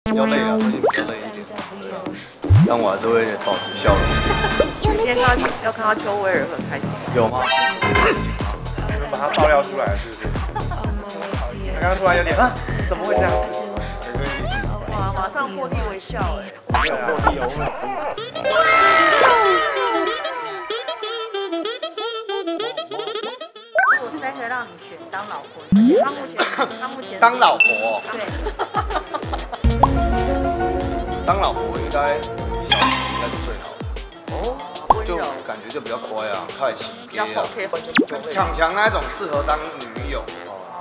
比较累了，最近比较累一点，对啊，但我还是会保持笑容。 今天要看到邱威尔很开心， 有吗？ 把他爆料出来了，是不是？他刚刚突然有点啊，怎么会这样子？ 哇，马上破涕为笑哎！ 对啊，落地有没有？ 如果3个让你选当老婆，他目前当老婆， 对， 当老婆应该小琪应该是最好的。 哦， 就感觉就比较乖啊，太体贴啊。强强那一种适合当女友，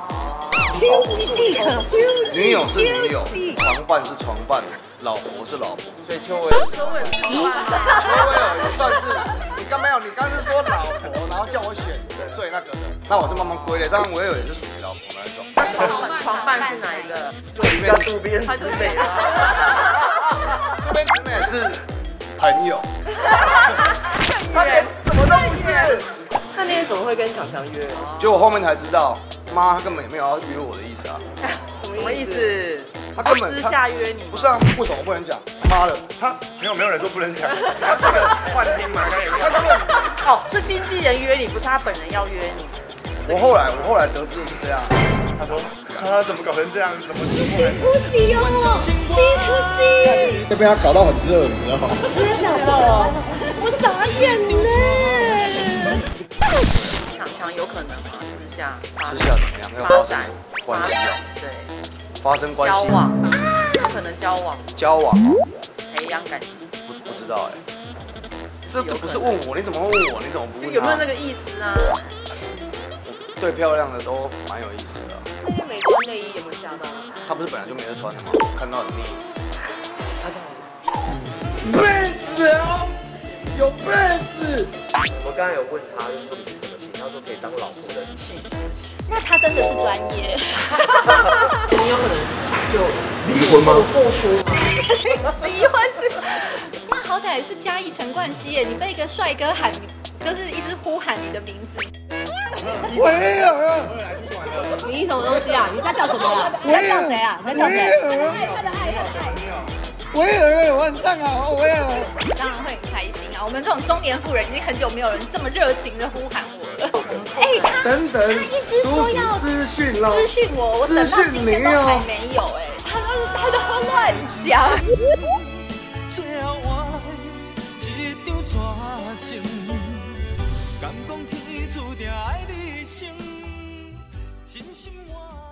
女友是女友，床伴是床伴，老婆是老婆。 所以邱威尔也算是，你刚是说老婆，然后叫我选最那个的，那我是慢慢归类。当然，我也是属于老婆那一种。 床伴是哪一个？ 里面渡边直美啊，渡边直美是朋友。 他连什么都不是。 那天怎么会跟强强约？ 结果后面才知道，妈她根本也没有要约我的意思啊。 什么意思？ 她根本私下约你？ 不是啊，为什么不能讲？妈的，她没有人说不能讲，他这个幻听嘛，他根本哦，是经纪人约你，不是他本人要约你。 我后来得知是这样， 他说他怎么搞成这样，怎么直播人？ 会被他搞到很热，你知道吗？ 真的假的？我傻眼呢。 强有可能吗？ 私下怎么样？要发生什么关系啊？ 对， 发生关系。 交往，有可能交往。 交往哦， 培养感情。 不知道哎。这不是问我，你怎么问我？你怎么不问他？ 有没有那个意思啊？ 对漂亮的都蛮有意思的。 那天没穿内衣有没有吓到？ 他不是本来就没得穿的吗？看到很腻。 被子哦，有被子。 我刚刚有问他，就是你是什么型，他说可以当老婆的气质。 那他真的是专业。 你有可能就离婚吗？ 付出吗？ 离婚是，那好歹是嘉义陈冠希耶，你被一个帅哥喊，就是一直呼喊你的名字。 威尔， 你什么东西啊？你在叫什么啦？ 你在叫谁啊？你在叫谁？他的爱。 威尔，晚上好，威尔。 当然会很开心啊！我们这种中年妇人已经很久没有人这么热情的呼喊我了。哎，他一直说要私讯了， 私讯我，我等到今天都还没有哎，他都乱讲。 最后换一张纸情，敢讲天注定爱你生，真心话。